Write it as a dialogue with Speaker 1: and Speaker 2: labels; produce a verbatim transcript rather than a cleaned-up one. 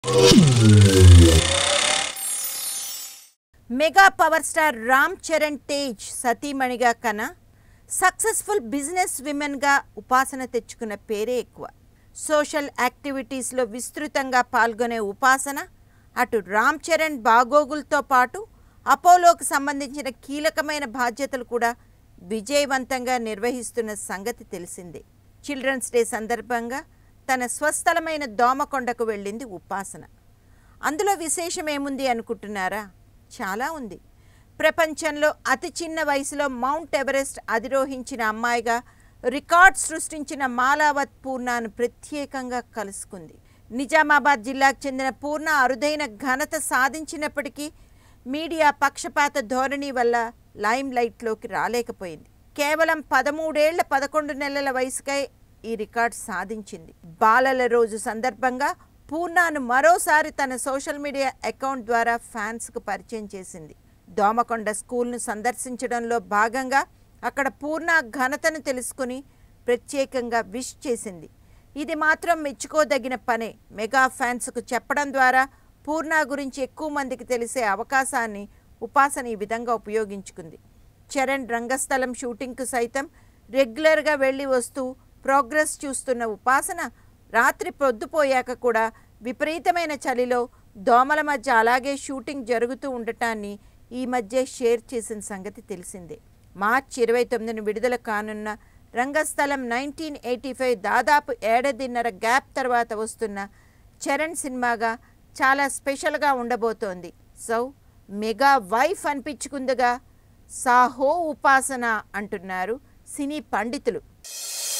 Speaker 1: Mega power star Ram Charan Tej సతీమణిగా కన్నా successful business విమెన్గా ఉపాసన తెచ్చుకున్న పేరే ఎక్కువ. సోషల్ యాక్టివిటీస్లో విస్తృతంగా పాల్గొనే ఉపాసన అటు రామ్ చరణ్ బాగోగులతో పాటు అపోలోకి సంబంధించిన కీలకమైన బాధ్యతలు కూడా విజయవంతంగా నిర్వహిస్తున్న సంగతి తెలిసిందే. చిల్డ్రన్స్ డే సందర్భంగా తన స్వస్థలమైన దోమకొండకు వెళ్ళింది ఉపాసన. అందులో విశేషం ఏముంది అనుకుంటున్నారా? చాలా ఉంది. ప్రపంచంలో అతి చిన్న వయసులో మౌంట్ ఎవరెస్ట్ అధిరోహించిన అమ్మాయిగా రికార్డ్ సృష్టించిన మాలావత్ పూర్ణను ప్రత్యేకంగా కలుసుకుంది. నిజామాబాద్ జిల్లాకు చెందిన పూర్ణ అరుదైన ఘనత సాధించినప్పటికీ మీడియా పక్షపాత ధోరణి వల్ల లైమ్ లైట్లోకి రాలేకపోయింది. కేవలం పదమూడేళ్ల పదకొండు నెలల వయసుకై ఈ రికార్డ్ సాధించింది. బాలల రోజు సందర్భంగా పూర్ణను మరోసారి తన సోషల్ మీడియా అకౌంట్ ద్వారా ఫ్యాన్స్కు పరిచయం చేసింది. దోమకొండ స్కూల్ను సందర్శించడంలో భాగంగా అక్కడ పూర్ణ ఘనతను తెలుసుకుని ప్రత్యేకంగా విష్ చేసింది. ఇది మాత్రం మెచ్చుకోదగిన పనే. మెగా ఫ్యాన్స్కు చెప్పడం ద్వారా పూర్ణ గురించి ఎక్కువ మందికి తెలిసే అవకాశాన్ని ఉపాసన ఈ విధంగా ఉపయోగించుకుంది. చరణ్ రంగస్థలం షూటింగ్కు సైతం రెగ్యులర్గా వెళ్ళి వస్తూ ప్రోగ్రెస్ చూస్తున్న ఉపాసన రాత్రి పొద్దుపోయాక కూడా విపరీతమైన చలిలో దోమల మధ్య అలాగే షూటింగ్ జరుగుతూ ఉండటాన్ని ఈ మధ్య షేర్ చేసిన సంగతి తెలిసిందే. మార్చి ఇరవై తొమ్మిదిని విడుదల కానున్న రంగస్థలం నైన్టీన్ ఎయిటీ ఫైవ్ దాదాపు ఏడాదిన్నర గ్యాప్ తర్వాత వస్తున్న చరణ్ సినిమాగా చాలా స్పెషల్గా ఉండబోతోంది. సో మెగా వైఫ్ అనిపించుకుందిగా సాహో ఉపాసన అంటున్నారు సినీ పండితులు.